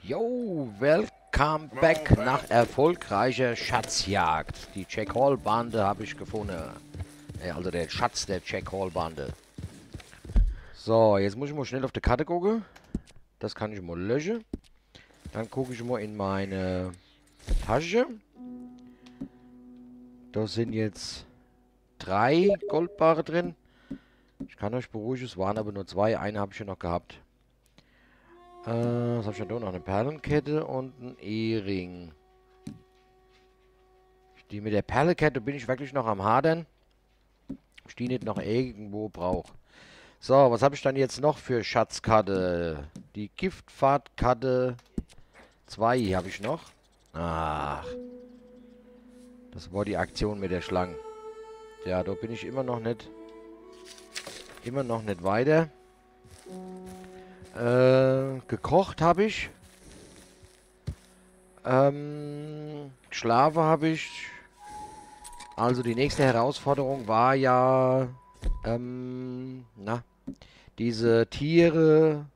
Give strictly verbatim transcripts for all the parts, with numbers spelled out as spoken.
Yo, welcome back nach erfolgreicher Schatzjagd. Die Jack Hall Bande habe ich gefunden. Äh, also der Schatz der Jack Hall Bande. So, jetzt muss ich mal schnell auf die Karte gucken. Das kann ich mal löschen. Dann gucke ich mal in meine Tasche. Da sind jetzt drei Goldbarre drin. Ich kann euch beruhigen, es waren aber nur zwei. Eine habe ich ja noch gehabt. Äh, was habe ich denn da noch? Eine Perlenkette und ein Ehering. Die mit der Perlenkette bin ich wirklich noch am Hadern. Ich die nicht noch irgendwo brauche. So, was habe ich dann jetzt noch für Schatzkarte? Die Giftfahrtkarte zwei habe ich noch. Ach. Das war die Aktion mit der Schlange. Ja, da bin ich immer noch nicht... Immer noch nicht weiter. Äh, gekocht habe ich. Ähm, geschlafen habe ich. Also die nächste Herausforderung war ja, ähm, na, diese Tiere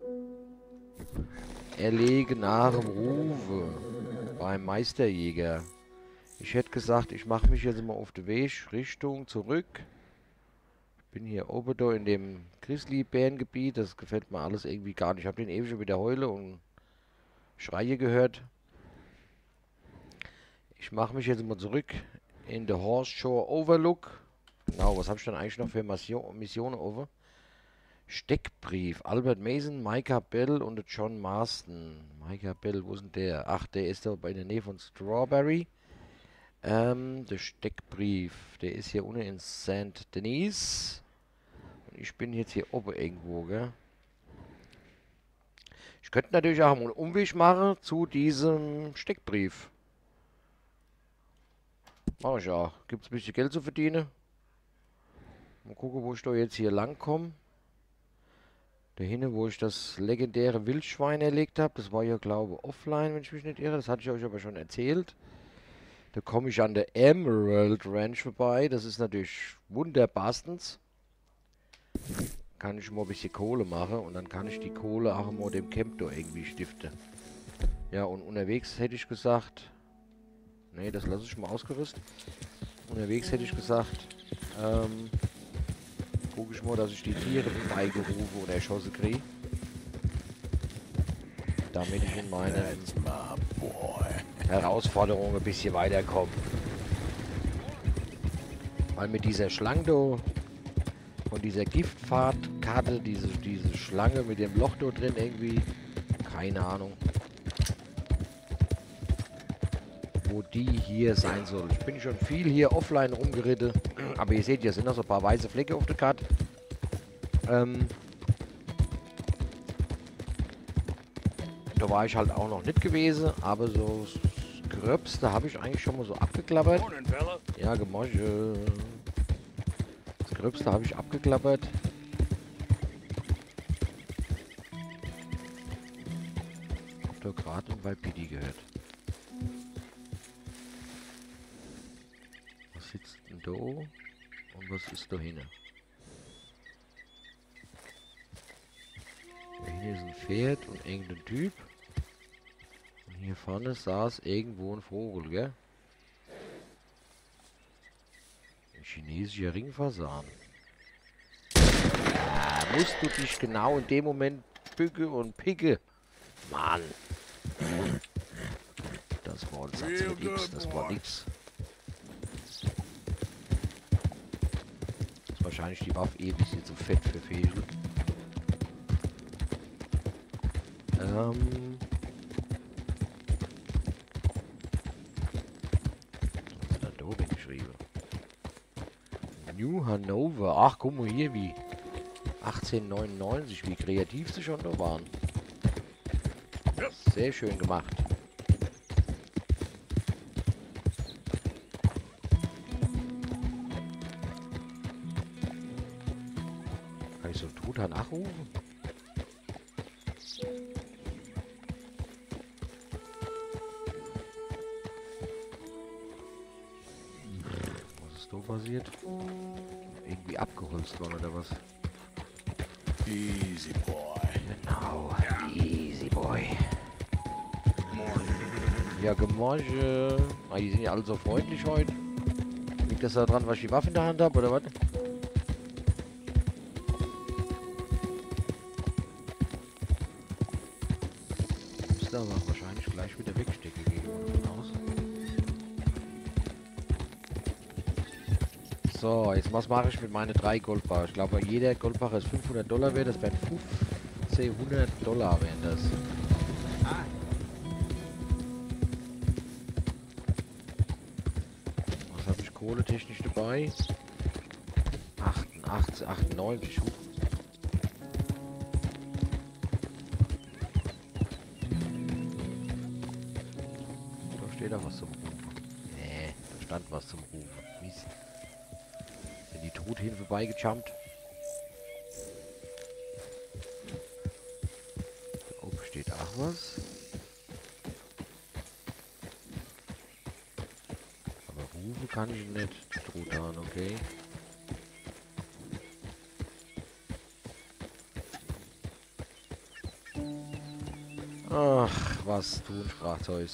erlegen nach dem Rufe beim Meisterjäger. Ich hätte gesagt, ich mache mich jetzt mal auf den Weg Richtung zurück. Ich bin hier oben da in dem Grizzly-Bärengebiet. Das gefällt mir alles irgendwie gar nicht. Ich habe den ewig schon wieder Heule und Schreie gehört. Ich mache mich jetzt mal zurück in the Horse Shore Overlook. Genau, was habe ich dann eigentlich noch für Mission, Missionen over? Steckbrief. Albert Mason, Micah Bell und John Marston. Micah Bell, wo ist denn der? Ach, der ist da in der Nähe von Strawberry. Ähm, der Steckbrief. Der ist hier unten in Saint Denis. Und ich bin jetzt hier oben irgendwo, gell? Ich könnte natürlich auch mal einen Umweg machen zu diesem Steckbrief. Mach ich auch. Gibt es ein bisschen Geld zu verdienen? Mal gucken, wo ich da jetzt hier lang komme. Da hinten, wo ich das legendäre Wildschwein erlegt habe. Das war ja, glaube ich, offline, wenn ich mich nicht irre. Das hatte ich euch aber schon erzählt. Da komme ich an der Emerald Ranch vorbei. Das ist natürlich wunderbarstens. Kann ich mal ein bisschen Kohle machen. Und dann kann ich die Kohle auch mal dem Camp da irgendwie stiften. Ja, und unterwegs hätte ich gesagt... Ne, das lasse ich mal ausgerüstet. Unterwegs hätte ich gesagt, ähm, gucke ich mal, dass ich die Tiere vorbeigerufe oder erschossen kriege. Damit ich in meine Herausforderung ein bisschen weiterkomme. Weil mit dieser Schlange da, von dieser Giftfahrtkarte, diese, diese Schlange mit dem Loch da drin irgendwie, keine Ahnung, wo die hier sein soll. Ich bin schon viel hier offline rumgeritten. Aber ihr seht, hier sind noch so ein paar weiße Flecke auf der Karte. Ähm, da war ich halt auch noch nicht gewesen. Aber so das Gröbste habe ich eigentlich schon mal so abgeklappert. Ja, Gemosche. Das Gröbste habe ich abgeklappert. Hab da gerade bei Pidi gehört. Sitzt denn da? Und was ist da hinten? Da hinten ist ein Pferd und irgendein Typ. Und hier vorne saß irgendwo ein Vogel, gell? Ein chinesischer Ringfasan. Ja, musst du dich genau in dem Moment bücke und picke. Mann! Das war ein Satz mit X, das war nix. Wahrscheinlich die Waffe eh ein bisschen zu fett für Fäsel. Ähm. Was ist da da oben geschrieben? New Hanover. Ach, guck mal hier, wie achtzehnhundertneunundneunzig, wie kreativ sie schon da waren. Sehr schön gemacht. Kann ich so einen Truthahn nachrufen? Was ist da passiert? Irgendwie abgeholzt worden oder was? Easy boy. Genau, easy boy. Ja, Gemorge. Ah, die sind ja alle so freundlich heute. Liegt das daran, was ich die Waffe in der Hand habe, oder was? Ist aber wahrscheinlich gleich wieder wegstecken gehen wir davon aus. So, jetzt was mache ich mit meinen drei Goldbarren? Ich glaube, jeder Goldbarre ist fünfhundert Dollar wert. Das wären fünfzehnhundert Dollar wären das. Was habe ich kohletechnisch dabei? achtundachtzig, achtundneunzig. Huch. Da steht auch was zum Rufen. Nee, da stand was zum Rufen. Mist. Sind die Truthähne vorbeigejumpt? Da oben steht auch was. Aber rufen kann ich nicht. Truthahn, okay. Ach, was tun, sprach Zeus.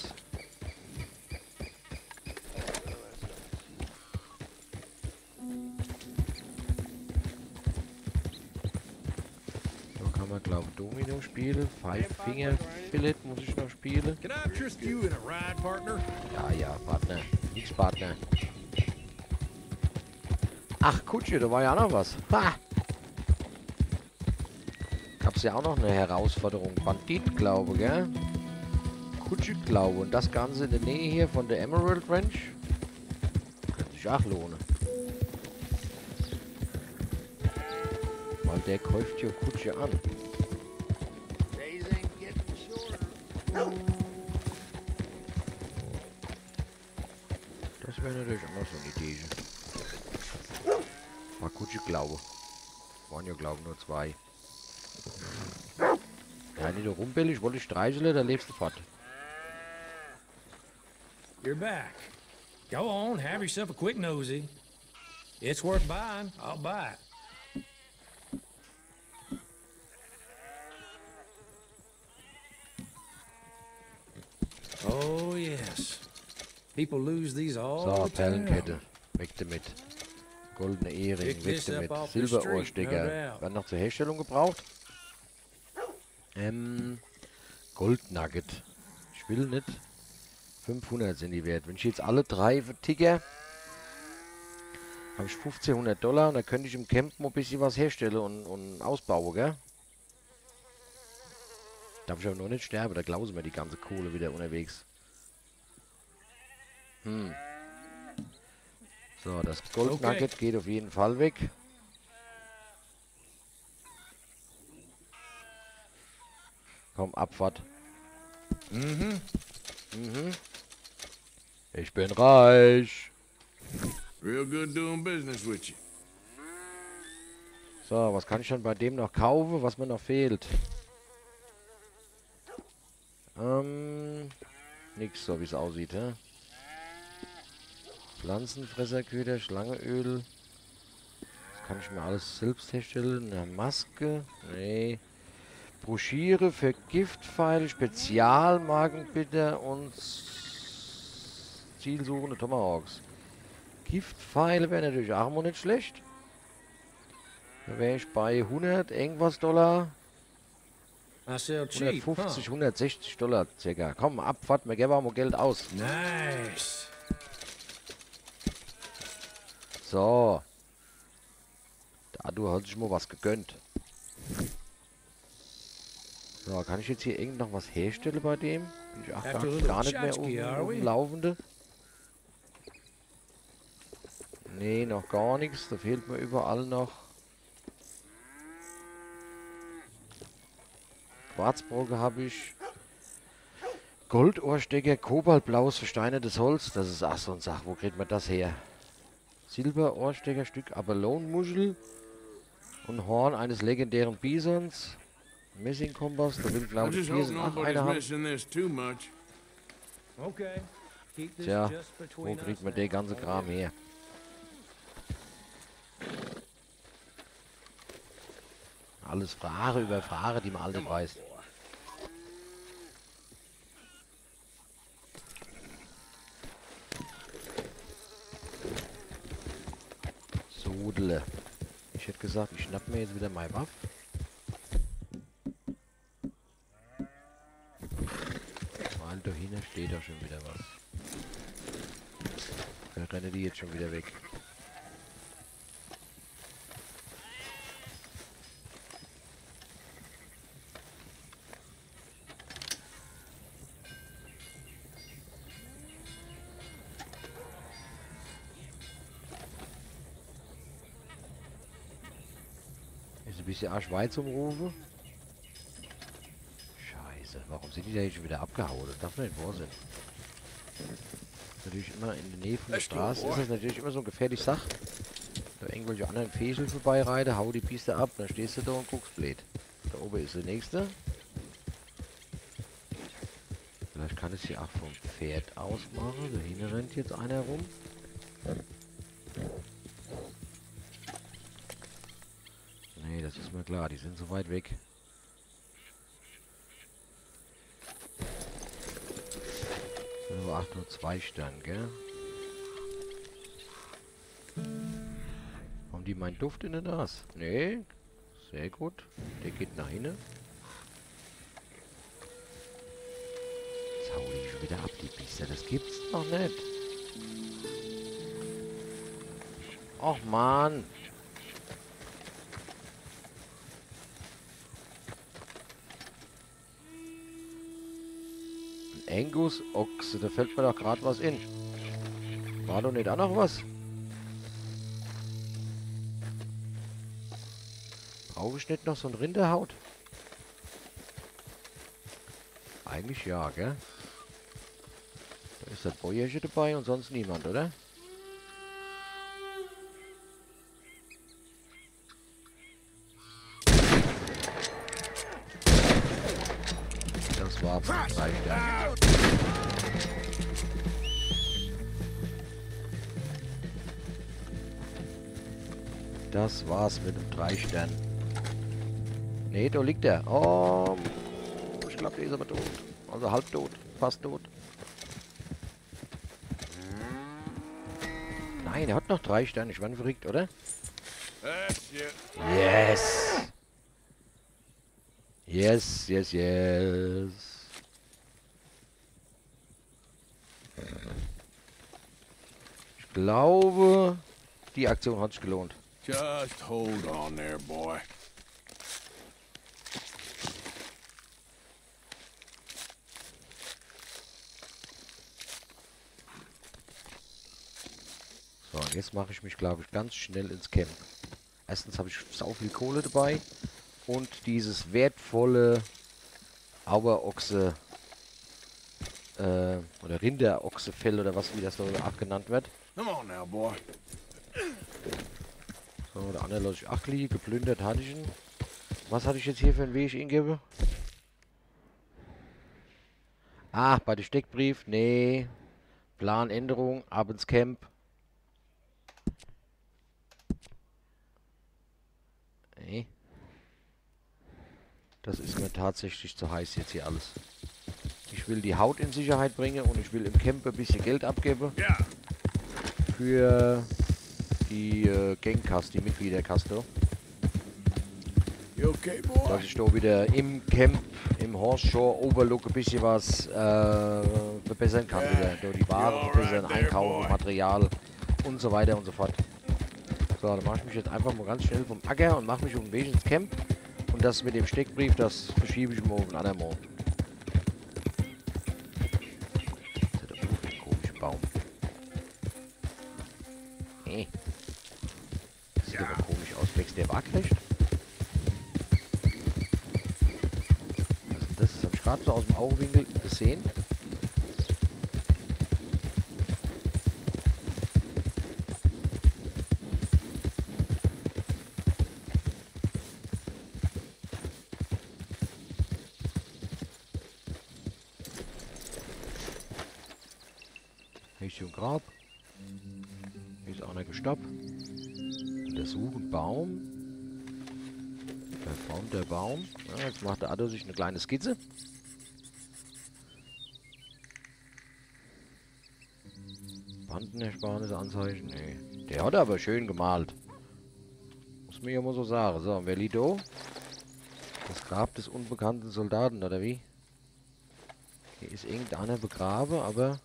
So kann man, glaube ich, Domino spielen. Five Finger Fillet muss ich noch spielen. Can I trust you in a ride, partner? Ja, ja, Partner. Nix Partner. Ach, Kutsche, da war ja auch noch was. Ha! Gab's ja auch noch eine Herausforderung. Bandit, glaube ich, gell? Kutsche, glaube. Und das Ganze in der Nähe hier von der Emerald Ranch. Könnte sich auch lohnen. Weil der kauft ja Kutsche an. Das wäre natürlich auch noch so eine Idee. War Kutsche, glaube. Waren ja, glaube ich, nur zwei. Ja, nicht nur rumbellig, wollte ich streicheln, da lebst du fort. You're back. Go on, have yourself a quick nosy. It's worth buying. I'll buy it. Oh, yes. People lose these all So, the time. Perlenkette. Weg damit. Goldene Ehering, Pick weg this up damit. off the street, no Silberohrstecker. doubt. Werden noch zur Herstellung gebraucht. Ähm, Goldnugget. Ich will nicht. fünfhundert sind die wert. Wenn ich jetzt alle drei verticke, habe ich fünfzehnhundert Dollar und da könnte ich im Camp mal ein bisschen was herstellen und, und ausbauen, gell? Darf ich aber noch nicht sterben, da glauben sie mir die ganze Kohle wieder unterwegs. Hm. So, das Goldnugget Okay. geht auf jeden Fall weg. Komm, Abfahrt. Mhm. Mhm. Ich bin reich. Real good doing business with you. So, was kann ich dann bei dem noch kaufen, was mir noch fehlt? Ähm, nix, so wie es aussieht, hä? Pflanzenfresserköder, Schlangenöl. Das kann ich mir alles selbst herstellen. Eine Maske, nee. Broschüre für Giftpfeile, Spezialmagenbitter und zielsuchende Tomahawks. Giftpfeile wäre natürlich auch mal nicht schlecht. Da wäre ich bei hundert irgendwas Dollar. I sell cheap, hundertfünfzig, huh? hundertsechzig Dollar circa. Komm, Abfahrt, wir geben auch mal Geld aus. Nice. So. Da du hast dich mal was gegönnt. So, kann ich jetzt hier irgend noch was herstellen bei dem? Bin ich auch gar, After a little gar nicht mehr tchotchke, auf, are auf dem we? Laufende. Nee, noch gar nichts. Da fehlt mir überall noch Quarzbroke habe ich. Goldohrstecker, kobaltblaues versteinertes Holz. Das ist ach so eine Sache. Wo kriegt man das her? Silberohrsteckerstück, Abalone-Muschel und Horn eines legendären Bisons. Messingkompass, da will I glaube ich just vier hope sind ach nobody's einer haben. missing this too much. Okay. Keep this Tja, just wo between kriegt us man now. den ganzen Kram her? Alles Frage über Frage, die man alle weiß. Rudele. Ich hätte gesagt, ich schnapp mir jetzt wieder meine Waffe. Weil da hinten steht da schon wieder was. Da rennen die jetzt schon wieder weg. Ist ein bisschen Arschweiz zum Rufen. Scheiße, warum sind die da jetzt schon wieder abgehauen? Das darf nicht wahr sein. Natürlich immer in der Nähe von der Straße ist das natürlich immer so eine gefährliche Sache. Da irgendwelche anderen Fesel vorbeireiten, hau die Piste ab, dann stehst du da und guckst blöd. Da oben ist der nächste. Vielleicht kann es hier auch vom Pferd aus machen. Da hinten rennt jetzt einer rum. Nee, das ist mir klar, die sind so weit weg. So, acht nur zwei Sterne, gell? Haben die meinen Duft in der Nase? Nee. Sehr gut. Der geht nach hinten. Jetzt hau ich schon wieder ab, die Biester. Das gibt's doch nicht. Och, Mann. Angus Ochse, da fällt mir doch gerade was in. War doch nicht auch noch was? Brauche ich nicht noch so ein Rinderhaut? Eigentlich ja, gell? Da ist das Bäuerchen dabei und sonst niemand, oder? Das war drei Sterne. Das war's mit dem drei Stern. Ne, da liegt er. Oh, ich glaube, der ist aber tot. Also halb tot, fast tot. Nein, er hat noch drei Sterne. Ich war verrückt, oder? Yes! Yes, yes, yes. Ich glaube, die Aktion hat sich gelohnt. Just hold on there, boy. So, und jetzt mache ich mich, glaube ich, ganz schnell ins Camp. Erstens habe ich sau viel Kohle dabei und dieses wertvolle Auerochse äh, oder Rinderochsefell oder was, wie das so auch genannt wird. Come on now, boy. So, der andere lasse ich Achli, geplündert hatte ich ihn. Was hatte ich jetzt hier für einen Weg ich ihn gebe? Ah, bei dem Steckbrief, nee. Planänderung, ab ins Camp. Nee. Das ist mir tatsächlich zu heiß jetzt hier alles. Ich will die Haut in Sicherheit bringen und ich will im Camp ein bisschen Geld abgeben. Ja. Für die äh, Gangkasse, die Mitgliederkasse. You okay, boy? Dass ich da wieder im Camp, im Horse Shore Overlook ein bisschen was äh, verbessern kann. Wieder. Da die Ware verbessern, einkaufen, Material und so weiter und so fort. So, dann mache ich mich jetzt einfach mal ganz schnell vom Acker und mache mich auf den Weg ins Camp. Und das mit dem Steckbrief, das verschiebe ich mal auf einen anderen Mal. Das ist ja ein komischer Baum. Hey. Das sieht aber komisch aus. Wächst der waagrecht? Das habe ich gerade so aus dem Augenwinkel gesehen. Richtung Grab. Hier ist einer gestoppt. Untersuchen Baum. Da formt der Baum. Ja, jetzt macht der Addo sich eine kleine Skizze. Bandenersparnisse Anzeichen. Nee. Der hat aber schön gemalt. man ja mal so sagen. So, wer liegt da? Das Grab des unbekannten Soldaten, oder wie? Hier ist irgendeiner begraben, aber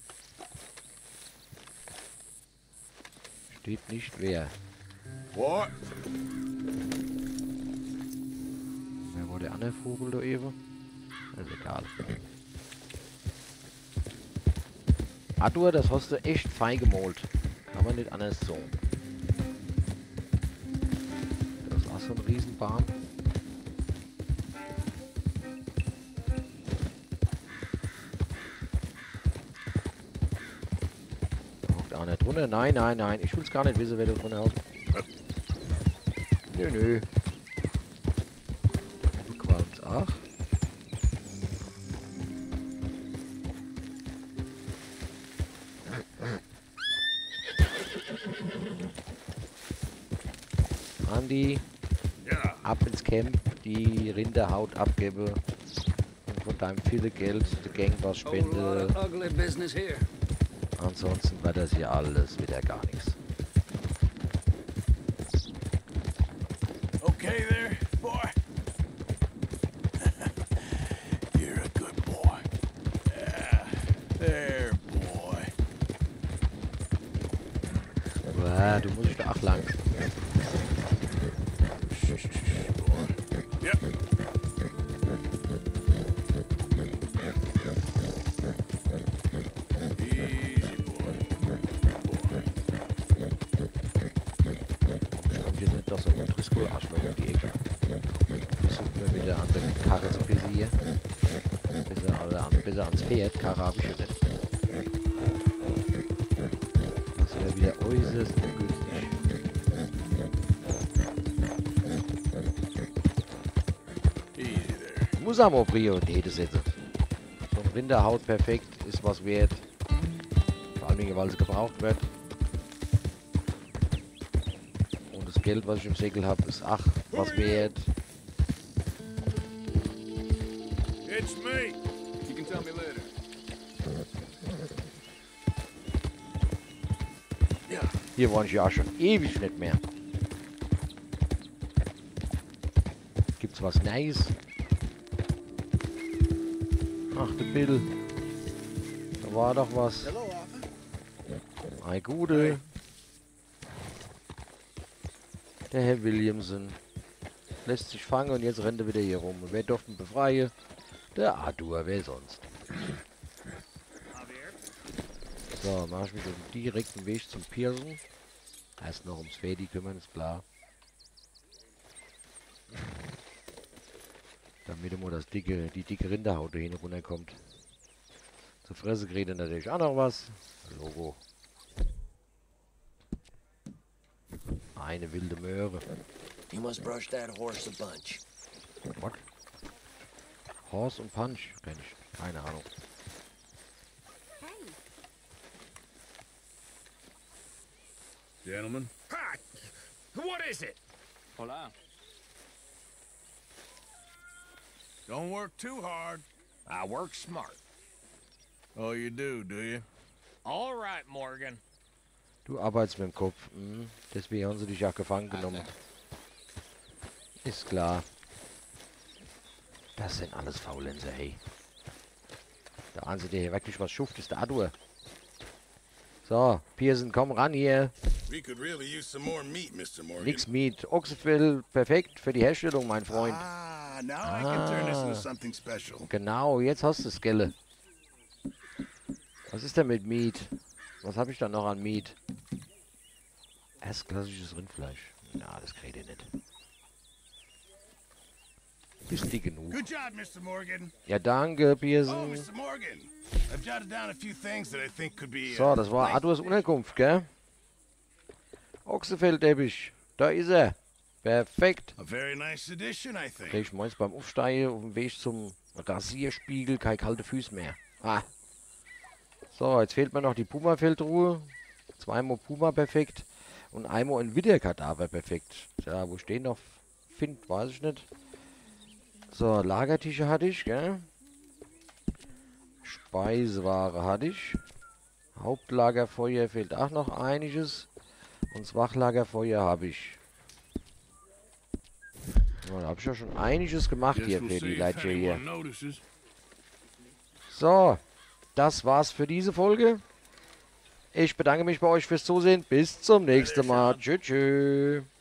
steht nicht wer. What? Wer war der andere Vogel da eben? Ist egal. Adur, das hast du echt fein gemalt. Kann man nicht anders sagen. Das ist auch so ein Riesenbaum. Da hockt einer drunter. Nein, nein, nein. Ich will es gar nicht wissen, wer da drunter hockt. Nö, nö. Qualms auch. Andi, Ja. ab ins Camp, die Rinderhaut abgebe und von deinem viele Geld der Gang was Whole lot spende. of ugly business here. Ansonsten war das hier alles wieder gar nichts. Okay there, boy? You're a good boy. Yeah. There, boy. Uah, du musst doch auch lang. Yep. Easy, boy. Kommt jetzt nicht doch so ein Driscoll-Arschloch um die Ecke. Versucht mir wieder an der Karre zu pisieren. Bis er, oder an, bis er ans Pferd. Karre habe ich ja nicht. Das wäre wieder äußerst ungünstig. Easy there. Muss aber Priorität setzen. So ein Rinderhaut perfekt ist was wert. Vor allem, weil es gebraucht wird. Und das Geld, was ich im Säckel habe, ist ach was wert. It's me. You can tell me later. Yeah. Hier war ich ja schon ewig nicht mehr. Gibt's was Neues? Ach, der Bill. Da war doch was. Hello, Arthur. Ei, Gute. Der Herr Williamson. Lässt sich fangen und jetzt rennt er wieder hier rum. Und wer durfte ihn befreien? Der Arthur, wer sonst? So, mache ich mich auf den direkten Weg zum Pearson. Erst noch ums Fedi kümmern, ist klar. Damit immer das dicke, die dicke Rinderhaut da hin runterkommt. Zur Fresse kriegt er natürlich auch noch was. Logo. Eine wilde Möhre. You must brush that horse a bunch. What? Horse und Punch? Kenn ich. Keine Ahnung. Gentlemen. Hi! What is it? Hola. Don't work too hard. I work smart. Oh, you do, do you? All right, Morgan. Du arbeitest mit dem Kopf. Hm. Deswegen haben sie dich ja gefangen genommen. Ist klar. Das sind alles Faulenzer, hey. Der Einzige, der hier wirklich was schuft, ist der Adur. So, Pearson, komm ran hier. We could really use some more meat, Mister Morgan. Nix Meat. Ochsenfell, perfekt für die Herstellung, mein Freund. Ah, now I can turn this into Ah. something special. Genau, jetzt hast du es, Gelle. Was ist denn mit Meat? Was habe ich da noch an Meat? Erstklassisches Rindfleisch. Na, das kriegt ihr nicht. Bist dick genug. Good job, Mister Morgan. Ja, danke, Oh, Pearson. Mister Morgan. I've jotted down a few things that I think could be. So, uh, das war nice. Adurs Unterkunft, gell? Ochsenfeldteppich. Da ist er. Perfekt. A very nice addition, I think. Krieg ich meins beim Aufsteigen auf dem Weg zum Rasierspiegel keine kalte Füße mehr. Ah. So, jetzt fehlt mir noch die Puma-Feldruhe. Zweimal Puma perfekt. Und einmal ein Widderkadaver perfekt. Ja, wo stehen noch Find, weiß ich nicht. So, Lagertische hatte ich, gell? Speiseware hatte ich. Hauptlagerfeuer fehlt auch noch einiges. Und das Wachlagerfeuer habe ich. Ja, da habe ich ja schon einiges gemacht hier Guess für we'll die see Leute if hier. anyone notices. So, das war's für diese Folge. Ich bedanke mich bei euch fürs Zusehen. Bis zum nächsten Mal. Tschüss. Tschüss.